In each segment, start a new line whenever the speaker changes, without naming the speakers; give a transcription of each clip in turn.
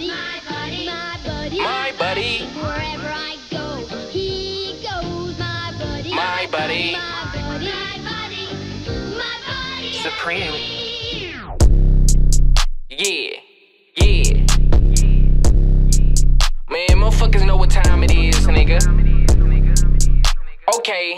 buddy, my buddy, my buddy,
my buddy.
Wherever I go, he goes, my buddy,
my buddy,
my buddy, my buddy, my buddy.
Supreme. Yeah, yeah. Man, motherfuckers know what time it is, nigga. Okay.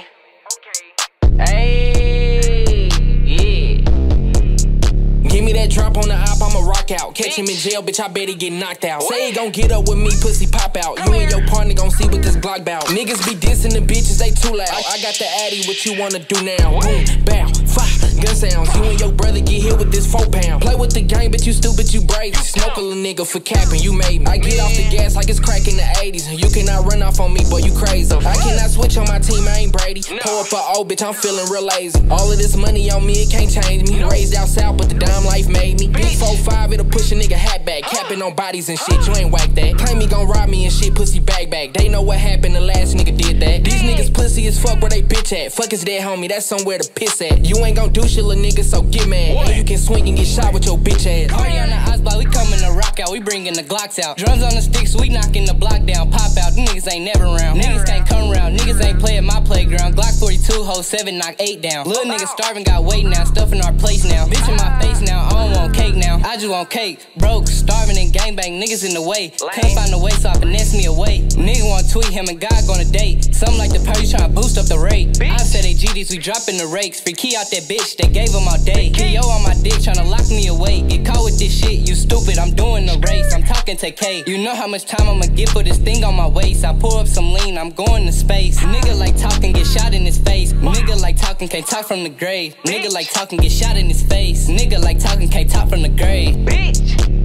Hey, yeah. Give me that drop on the op, I'ma rock out. Catch him in jail, bitch, I bet he get knocked out. Say he gon' get up with me, pussy pop out. You and your partner gon' see what this Glock bout. Niggas be dissing the bitches, they too loud. I got the Addy, what you wanna do now? Boom, bow, fire, gun sounds. You and your brother get hit with this 4 pound. Play with the game, bitch, you stupid, you brave. Smoke a little nigga for capping, you made me. I get off the gas like it's crack in the 80s. You cannot run off on me, boy, you crazy. I cannot switch on my team, I ain't Brady. Pull up a old bitch, I'm feeling real lazy. All of this money on me, it can't change me. Raised out south, but the dime life made me. Big 4-5, it'll push a nigga hat back. Capping on bodies and shit, you ain't whack that. Claim me gon' rob me and shit, pussy bag. They know what happened, the last nigga did that. These niggas pussy as fuck, where they bitch at? Fuck is that, homie, that's somewhere to piss at. You ain't gon' do shit, little nigga, so get mad. And you can swing and get shot with your bitch ass.
Party on the ice block, we coming to rock out, we bringing the Glocks out. Drums on the sticks, we knocking the block down. Pop out, them niggas ain't never around. Niggas can't come around, niggas ain't play at my playground. Glock 42, hold 7, knock 8 down. Little niggas starving, got weight now, stuffing our plates now. Bitch in my face now, I don't want cake now. I just want cake, broke, starving and gangbang, niggas in the way. Can't find a way, so I finesse me away. Nigga wanna tweet him and God gonna date. Something like the party tryna boost up the rate. I said they GDs, we dropping the rakes. Free key out that bitch, they gave him all day. Yo on my dick, tryna lock me away. Get caught with this shit, you stupid, I'm doing the race. I'm talking to K. You know how much time I'ma give for this thing on my waist. I pour up some lean, I'm going to space. Nigga like talking, get shot in his face. Nigga like talking, can't talk from the grave. Nigga like talking, get shot in his face. Nigga like talking, can't talk from the grave.
Bitch.